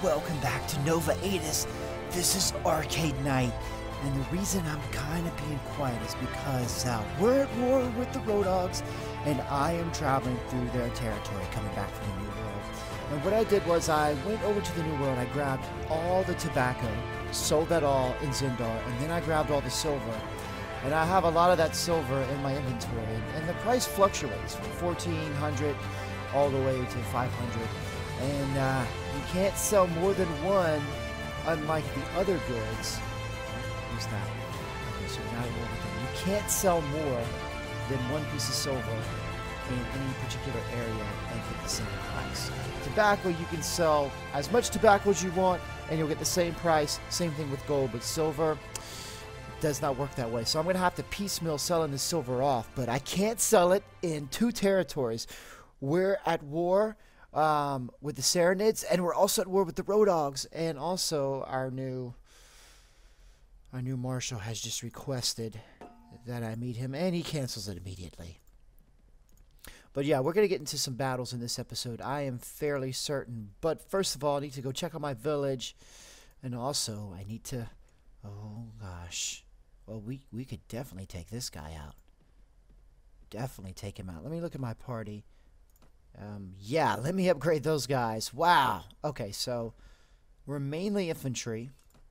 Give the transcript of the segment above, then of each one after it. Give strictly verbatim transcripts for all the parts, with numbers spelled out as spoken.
welcome back to Nova Aetas. This is Arcade Night, and the reason I'm kind of being quiet is because uh, we're at war with the Road Dogs, and I am traveling through their territory, coming back from the New World. And what I did was I went over to the New World, I grabbed all the tobacco, sold that all in Zindar, and then I grabbed all the silver. And I have a lot of that silver in my inventory, and the price fluctuates from fourteen hundred all the way to five hundred. And uh, you can't sell more than one, unlike the other goods. Who's that? Okay, so now you're over there. You can't sell more than one piece of silver in any particular area and get the same price. Tobacco, you can sell as much tobacco as you want, and you'll get the same price. Same thing with gold, but silver does not work that way. So I'm going to have to piecemeal selling the silver off, but I can't sell it in two territories. We're at war um, with the Serenids, and we're also at war with the Road Dogs, and also our new our new marshal has just requested that I meet him, and he cancels it immediately. But yeah, we're going to get into some battles in this episode, I am fairly certain. But first of all, I need to go check on my village, and also I need to... Oh, gosh. Well, we, we could definitely take this guy out. Definitely take him out. Let me look at my party. Um, yeah, let me upgrade those guys. Wow. Okay, so we're mainly infantry,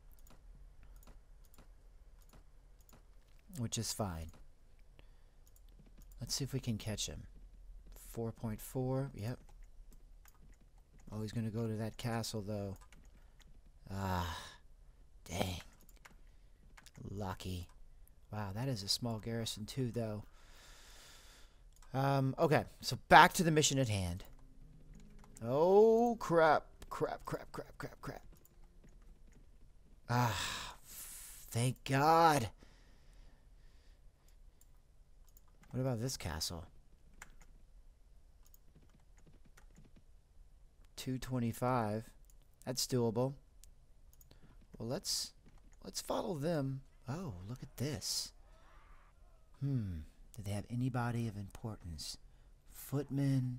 which is fine. Let's see if we can catch him. four point four. Yep. Oh, he's going to go to that castle, though. Ah, dang. Lucky. Wow, that is a small garrison too, though. Um, okay, so back to the mission at hand. Oh, crap. Crap, crap, crap, crap, crap. Ah, thank God. What about this castle? two twenty-five. That's doable. Well, let's... Let's follow them. Oh, look at this. Hmm. Did they have anybody of importance? Footmen.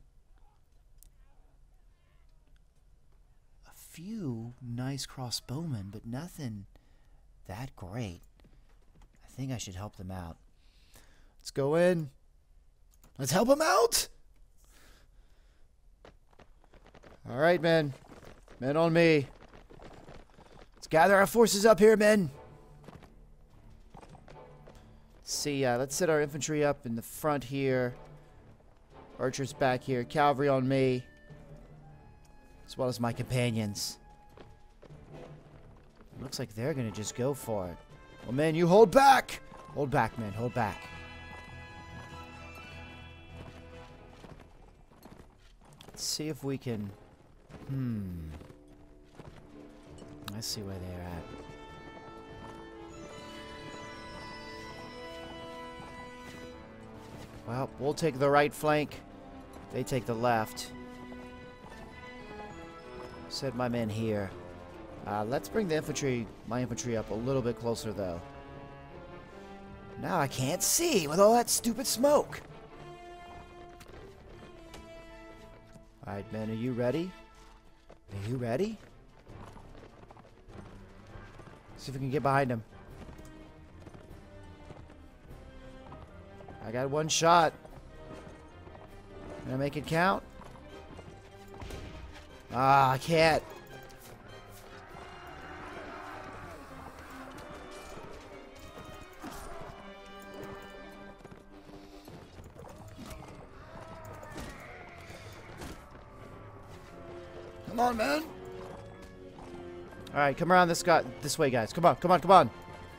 A few nice crossbowmen, but nothing that great. I think I should help them out. Let's go in. Let's help them out! Alright, men. Men on me. Let's gather our forces up here, men. Let's see, uh, let's set our infantry up in the front here. Archers back here. Cavalry on me. As well as my companions. It looks like they're going to just go for it. Well, men, you hold back. Hold back, men. Hold back. Let's see if we can... Hmm... Let's see where they're at. Well, we'll take the right flank. They take the left. Set my men here. Uh, let's bring the infantry, my infantry up a little bit closer, though. Now I can't see with all that stupid smoke. Alright, men, are you ready? Are you ready? See if we can get behind him. I got one shot. Can I make it count? Ah, I can't. Come on, man. Alright, come around this guy this way, guys. Come on, come on, come on.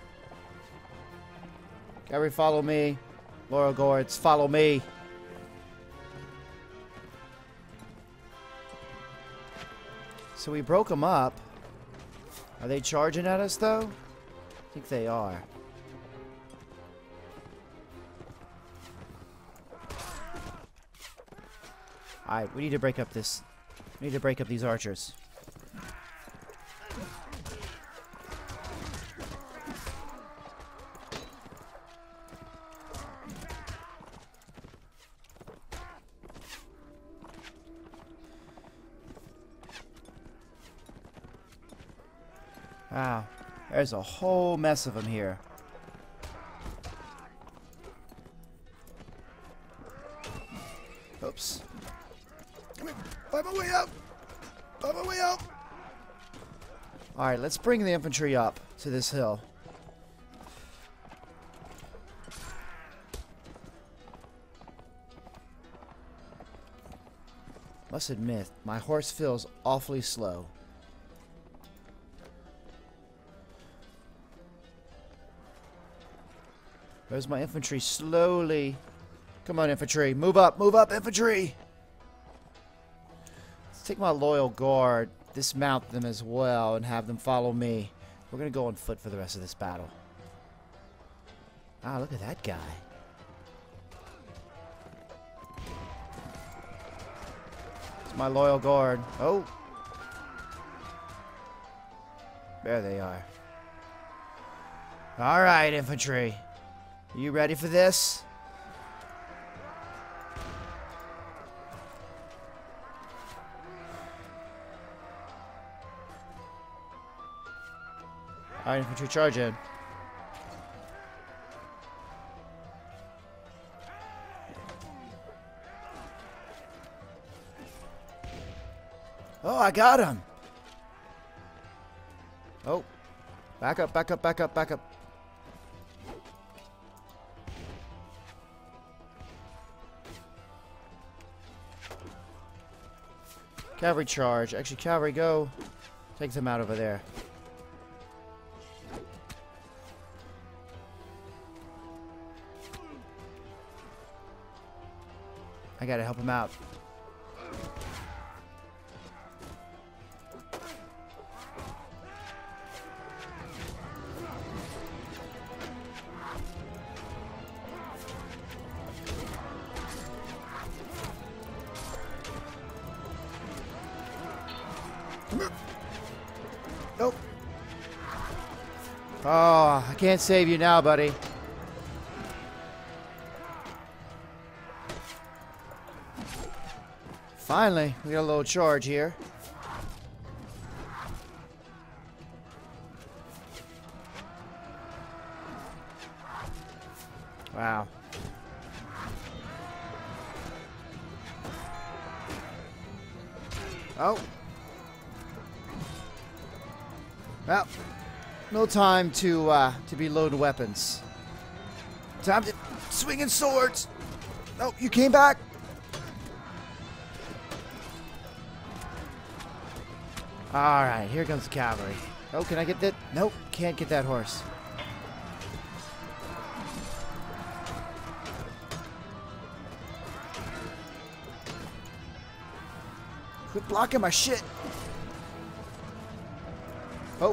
Cavalry, follow me. Laurel Guards, follow me. So we broke them up. Are they charging at us, though? I think they are. Alright, we need to break up this. We need to break up these archers. Wow. There's a whole mess of them here. Oops. Come here. Find my way out. Find my way out. Alright, let's bring the infantry up to this hill. Must admit, my horse feels awfully slow. There's my infantry slowly. Come on, infantry. Move up. Move up, infantry. Let's take my loyal guard, dismount them as well, and have them follow me. We're going to go on foot for the rest of this battle. Ah, look at that guy. It's my loyal guard. Oh. There they are. All right, infantry. Are you ready for this? Alright, infantry, charge in. Oh, I got him! Oh. Back up, back up, back up, back up. Cavalry charge. Actually, cavalry, go. Take them out over there. I gotta help him out. Nope. Oh, I can't save you now, buddy. Finally, we got a little charge here. Wow. Oh. Well, no time to uh, to be loading weapons. Time to swinging swords. Oh, you came back. All right, here comes the cavalry. Oh, can I get that? Nope, can't get that horse. Quit blocking my shit. Oh.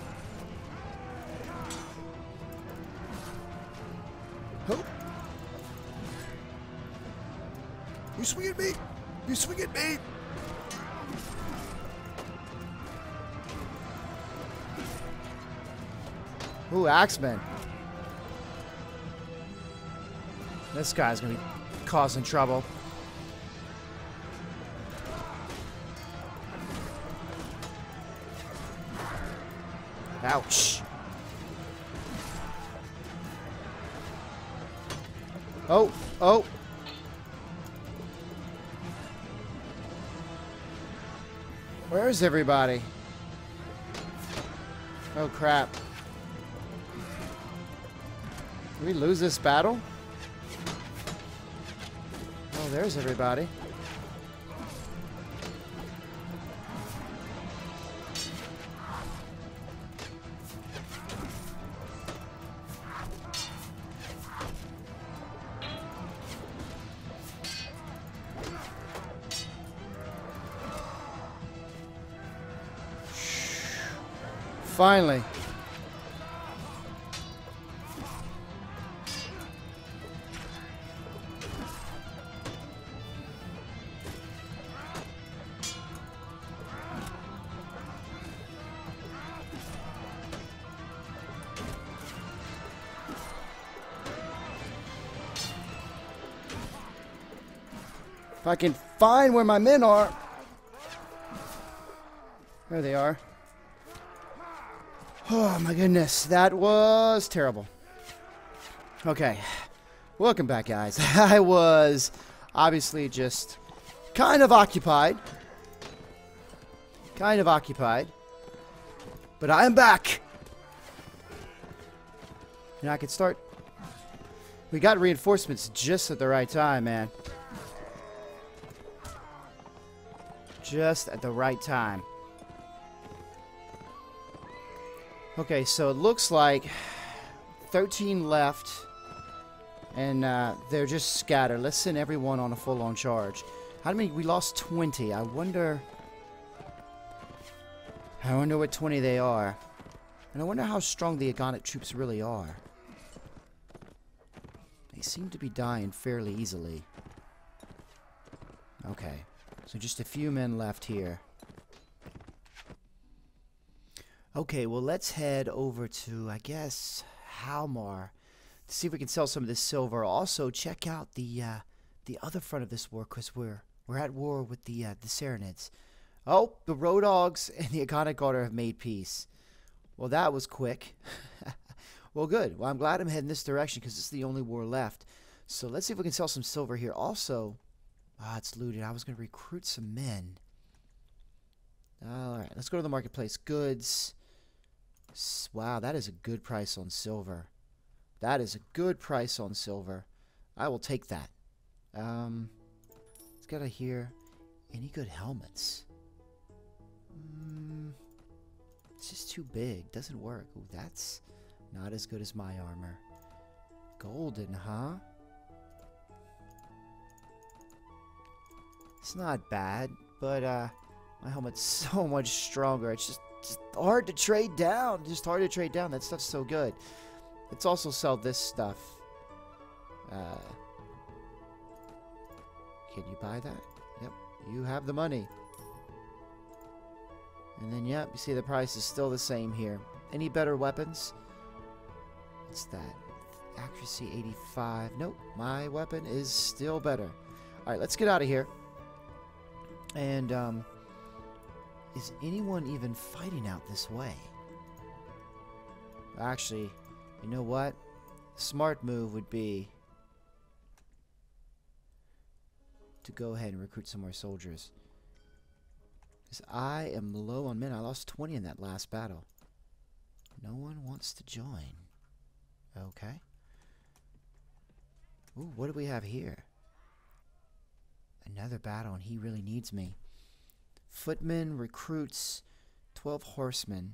Oh. You swing at me. You swing at me. Ooh, Axeman. This guy's gonna be causing trouble. Ouch. Oh, oh. Where is everybody? Oh, crap. Did we lose this battle? Oh, there's everybody. Finally. If I can find where my men are. There they are. Oh my goodness, that was terrible. Okay, welcome back, guys. I was obviously just kind of occupied. Kind of occupied. But I am back. And I can start. We got reinforcements just at the right time, man. Just at the right time. Okay, so it looks like thirteen left. And uh, they're just scattered. Let's send everyone on a full-on charge. How many? We lost twenty. I wonder... I wonder what twenty they are. And I wonder how strong the Aegonid troops really are. They seem to be dying fairly easily. Okay. So just a few men left here. Okay, well let's head over to, I guess, Halmar. To see if we can sell some of this silver. Also, check out the uh, the other front of this war, because we're, we're at war with the, uh, the Saranids. Oh, the Road Dogs and the Aegonid Order have made peace. Well, that was quick. Well, good. Well, I'm glad I'm heading this direction because it's the only war left. So let's see if we can sell some silver here. Also, ah, it's looted. I was going to recruit some men. All right, let's go to the marketplace. Goods. Wow, that is a good price on silver. That is a good price on silver. I will take that. Um, let's go to here. Any good helmets? Mm, it's just too big. Doesn't work. Ooh, that's not as good as my armor. Golden, huh? It's not bad, but uh, my helmet's so much stronger. It's just, just hard to trade down. Just hard to trade down. That stuff's so good. Let's also sell this stuff. Uh, can you buy that? Yep, you have the money. And then, yep, you see the price is still the same here. Any better weapons? What's that? Accuracy eighty-five. Nope, my weapon is still better. Alright, let's get out of here. And, um, is anyone even fighting out this way? Actually, you know what? Smart move would be to go ahead and recruit some more soldiers. Because I am low on men. I lost twenty in that last battle. No one wants to join. Okay. Ooh, what do we have here? Another battle, and he really needs me. Footman recruits twelve horsemen.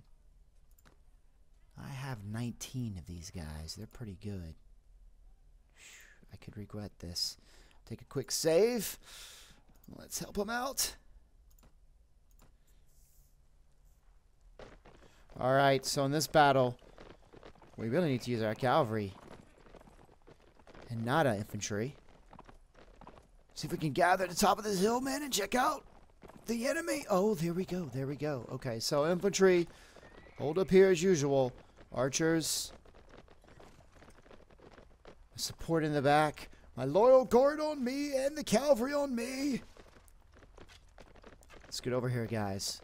I have nineteen of these guys. They're pretty good. I could regret this. Take a quick save. Let's help him out. Alright, so in this battle, we really need to use our cavalry. And not our infantry. See if we can gather at the top of this hill, man, and check out the enemy. Oh, there we go. There we go. Okay, so infantry, hold up here as usual. Archers. Support in the back. My loyal guard on me and the cavalry on me. Let's get over here, guys.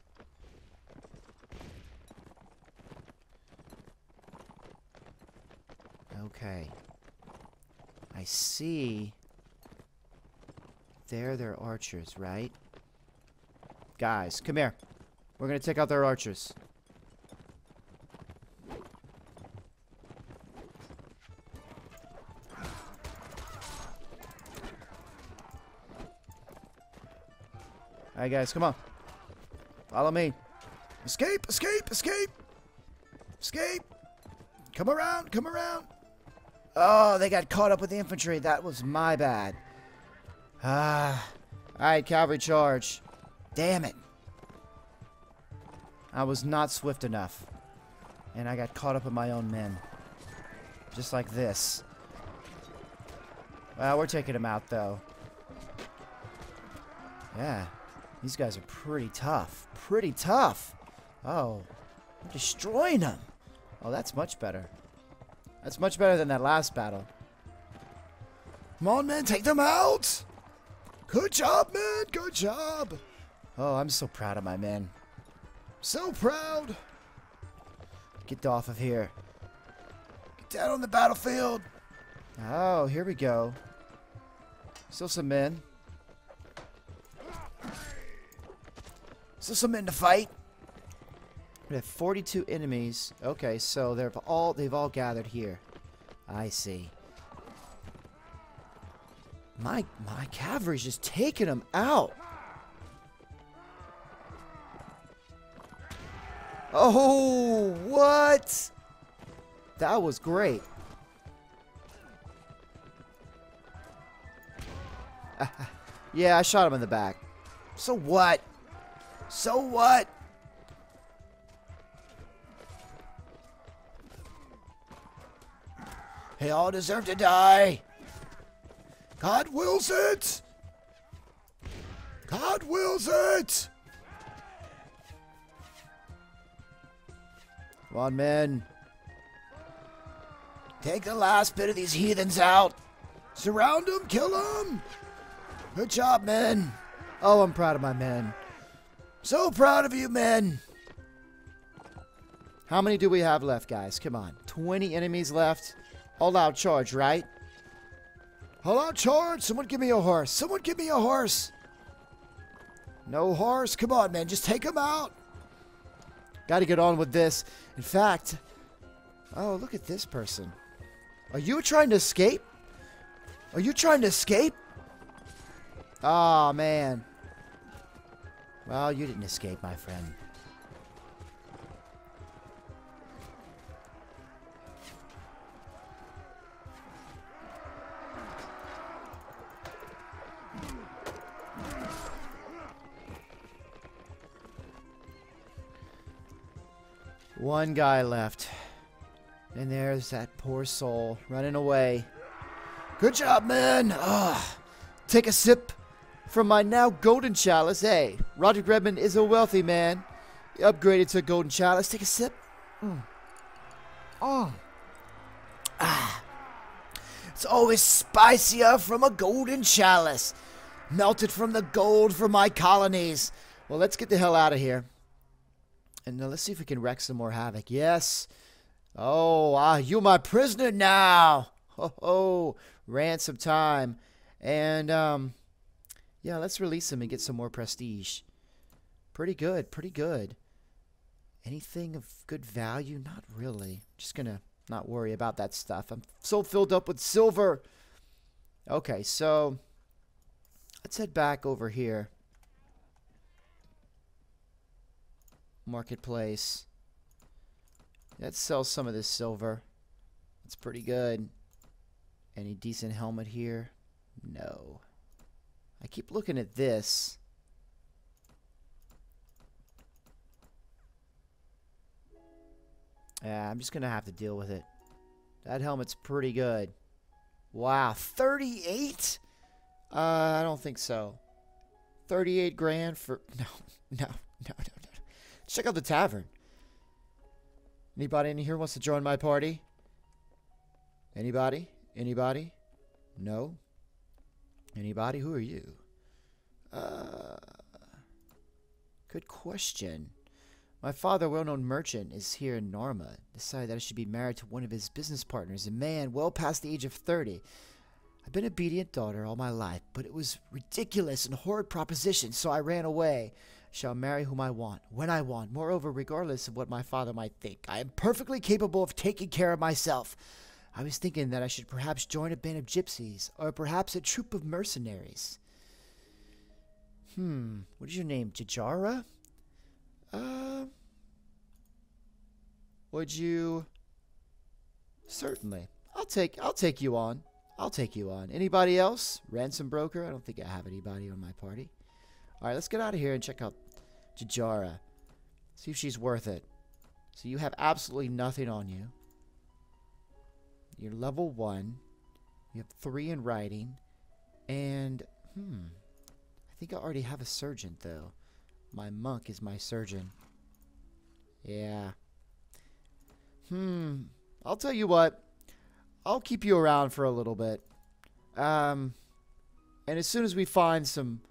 Okay. I see. There, they're archers, right? Guys, come here. We're gonna take out their archers. Alright, guys, come on. Follow me. Escape, escape, escape! Escape! Come around, come around! Oh, they got caught up with the infantry. That was my bad. Ah. Alright, cavalry charge. Damn it. I was not swift enough. And I got caught up in my own men. Just like this. Well, we're taking them out, though. Yeah. These guys are pretty tough. Pretty tough. Oh. We're destroying them. Oh, that's much better. That's much better than that last battle. Come on, man. Take them out. Good job, man. Good job. Oh, I'm so proud of my men. So proud. Get off of here. Get down on the battlefield. Oh, here we go. Still some men. Still some men to fight. We have forty-two enemies. Okay, so they're all they've all gathered here. I see. My my cavalry's just taking them out. Oh, what? That was great. Yeah, I shot him in the back. So what? So what? They all deserve to die. God wills it. God wills it. Come on, men. Take the last bit of these heathens out. Surround them, kill them. Good job, men. Oh, I'm proud of my men. So proud of you, men. How many do we have left, guys? Come on. twenty enemies left. All out charge, right? All out charge. Someone give me a horse. Someone give me a horse. No horse. Come on, man. Just take them out. Got to get on with this. In fact, oh, look at this person. Are you trying to escape? Are you trying to escape? Oh, man. Well, you didn't escape, my friend. One guy left. And there's that poor soul running away. Good job, man. Ah, take a sip from my now golden chalice. Hey, Rodrick Reddmond is a wealthy man. He upgraded to a golden chalice. Take a sip. Mm. Oh. Ah. It's always spicier from a golden chalice. Melted from the gold from my colonies. Well, let's get the hell out of here. And now let's see if we can wreak some more havoc. Yes. Oh, ah, you my prisoner now. Ho ho. Ransom time. And, um, yeah, let's release him and get some more prestige. Pretty good, pretty good. Anything of good value? Not really. Just gonna not worry about that stuff. I'm so filled up with silver. Okay, so let's head back over here. Marketplace. Let's sell some of this silver. It's pretty good. Any decent helmet here? No. I keep looking at this. Yeah, I'm just going to have to deal with it. That helmet's pretty good. Wow, thirty-eight? Uh, I don't think so. thirty-eight grand for... No, no, no, no, no. Let's check out the tavern. Anybody in here wants to join my party? Anybody? Anybody? No? Anybody? Who are you? Uh, good question. My father, a well-known merchant, is here in Norma. Decided that I should be married to one of his business partners, a man well past the age of thirty. I've been an obedient daughter all my life, but it was ridiculous and horrid proposition, so I ran away. I shall marry whom I want, when I want. Moreover, regardless of what my father might think, I am perfectly capable of taking care of myself. I was thinking that I should perhaps join a band of gypsies, or perhaps a troop of mercenaries. Hmm, what is your name, Jajara? Uh, would you? Certainly. I'll take. I'll take you on. I'll take you on. Anybody else? Ransom broker? I don't think I have anybody on my party. All right, let's get out of here and check out Jajara. See if she's worth it. So you have absolutely nothing on you. You're level one. You have three in writing, and hmm, I think I already have a surgeon though. My monk is my surgeon. Yeah. Hmm. I'll tell you what. I'll keep you around for a little bit. Um. And as soon as we find some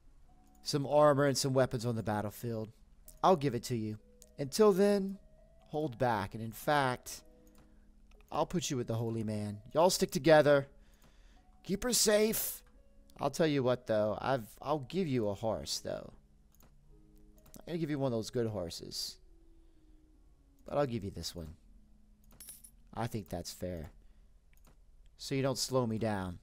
some armor and some weapons on the battlefield, I'll give it to you. Until then, hold back. And in fact, I'll put you with the holy man. Y'all stick together. Keep her safe. I'll tell you what, though. I've, I'll give you a horse, though. I'm going to give you one of those good horses. But I'll give you this one. I think that's fair. So you don't slow me down.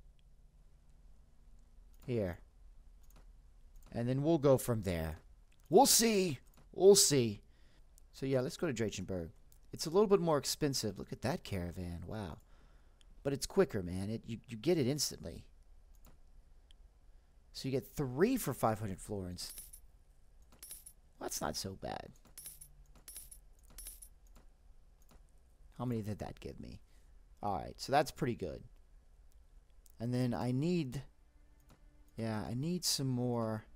Here. And then we'll go from there. We'll see. We'll see. So yeah, let's go to Drachenberg. It's a little bit more expensive. Look at that caravan. Wow. But it's quicker, man. It you, you get it instantly. So you get three for five hundred florins. Well, that's not so bad. How many did that give me? Alright, so that's pretty good. And then I need... Yeah, I need some more...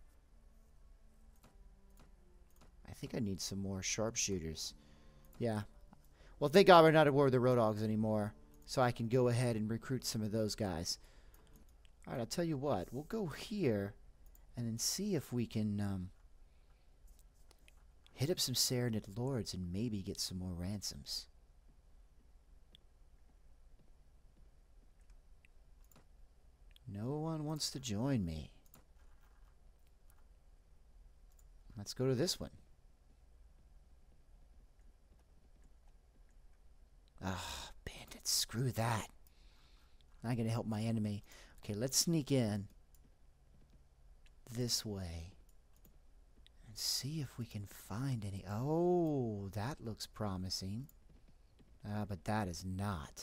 I think I need some more sharpshooters. Yeah. Well, thank God we're not at war with the Road Dogs anymore. So I can go ahead and recruit some of those guys. Alright, I'll tell you what. We'll go here and then see if we can um, hit up some Serenid Lords and maybe get some more ransoms. No one wants to join me. Let's go to this one. Ah, bandits. Screw that. I'm going to help my enemy. Okay, let's sneak in this way and see if we can find any. Oh, that looks promising. Uh, but that is not.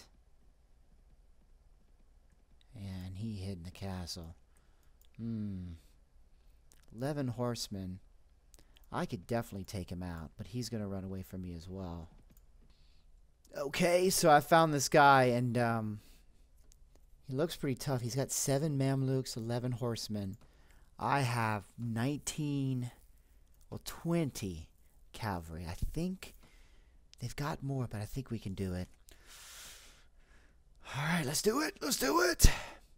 And he hid in the castle. Hmm. Eleven horsemen. I could definitely take him out, but he's going to run away from me as well. Okay, so I found this guy, and um, he looks pretty tough. He's got seven Mamluks, eleven horsemen. I have nineteen, well, twenty cavalry. I think they've got more, but I think we can do it. Alright, let's do it. Let's do it.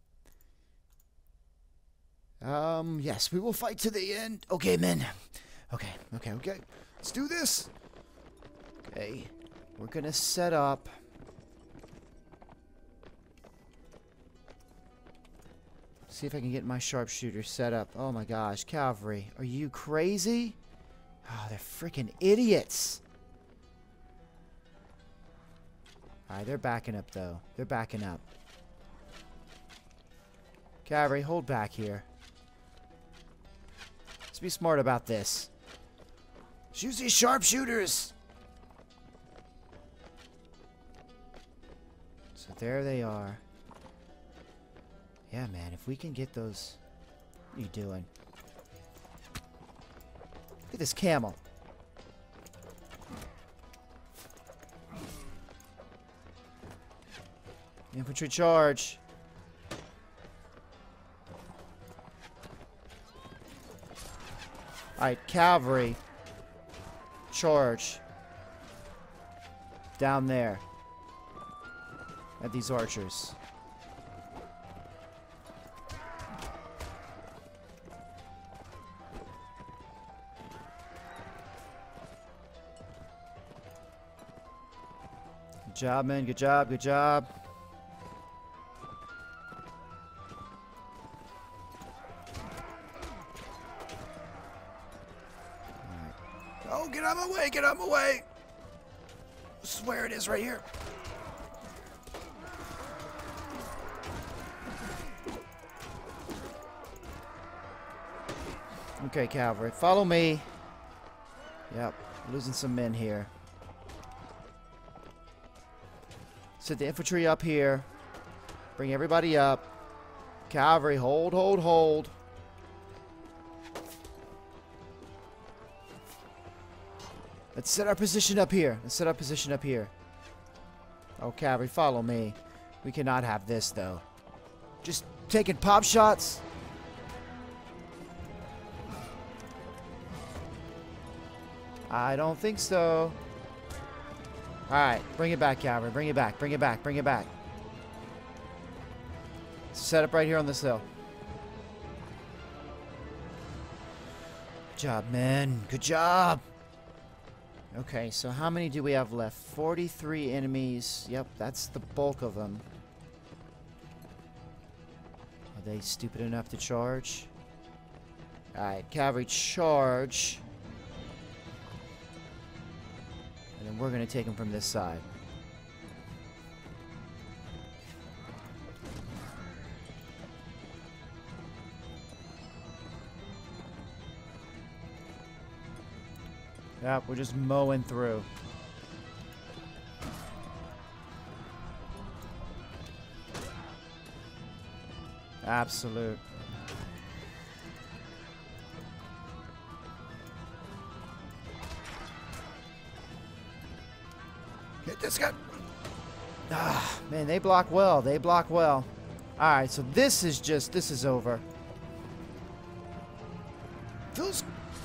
Um, yes, we will fight to the end. Okay, men. Okay, okay, okay. Let's do this. Okay. We're gonna set up. See if I can get my sharpshooter set up. Oh my gosh, cavalry. Are you crazy? Oh, they're freaking idiots. Alright, they're backing up, though. They're backing up. Cavalry, hold back here. Let's be smart about this. Shoot these sharpshooters! So there they are. Yeah, man, if we can get those... What are you doing? Look at this camel. Infantry charge. Alright, cavalry. Charge. Down there. At these archers. Good job, man. Good job. Good job. Oh, get out of my way, get out of my way. I swear it is right here. Okay, cavalry, follow me. Yep, losing some men here. Set the infantry up here. Bring everybody up. Cavalry, hold, hold, hold. Let's set our position up here. Let's set our position up here. Oh, cavalry, follow me. We cannot have this, though. Just taking pop shots. I don't think so. Alright, bring it back, cavalry. Bring it back, bring it back, bring it back. Set up right here on this hill. Good job, men. Good job. Okay, so how many do we have left? forty-three enemies. Yep, that's the bulk of them. Are they stupid enough to charge? Alright, cavalry charge. And then we're going to take them from this side. Yep, we're just mowing through. Absolute. Get this guy. Ah, man, they block well. They block well. Alright, so this is just, this is over. Feels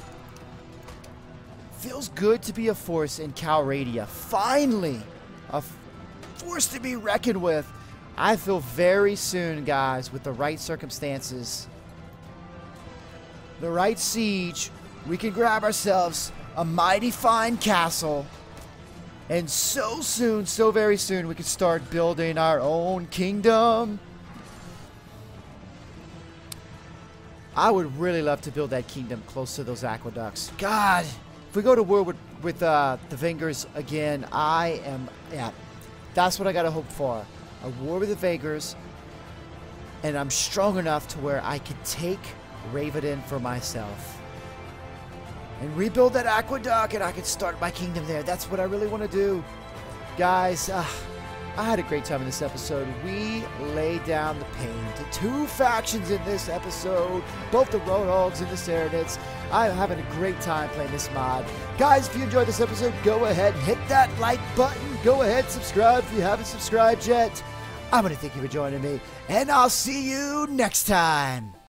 Feels good to be a force in Calradia. Finally, a f forced to be reckoned with. I feel very soon, guys, with the right circumstances, The right siege. We can grab ourselves a mighty fine castle. and so soon, so very soon, we can start building our own kingdom. I would really love to build that kingdom close to those aqueducts. God. If we go to war with, with uh, the Vengers again, I am, yeah, that's what I gotta hope for. A war with the Vengers, and I'm strong enough to where I could take Raven for myself. And rebuild that aqueduct, and I can start my kingdom there. That's what I really want to do. Guys, uh, I had a great time in this episode. We laid down the pain to two factions in this episode, both the Roadhogs and the Serenids. I'm having a great time playing this mod. Guys, if you enjoyed this episode, go ahead and hit that like button. Go ahead, subscribe if you haven't subscribed yet. I want to thank you for joining me, and I'll see you next time.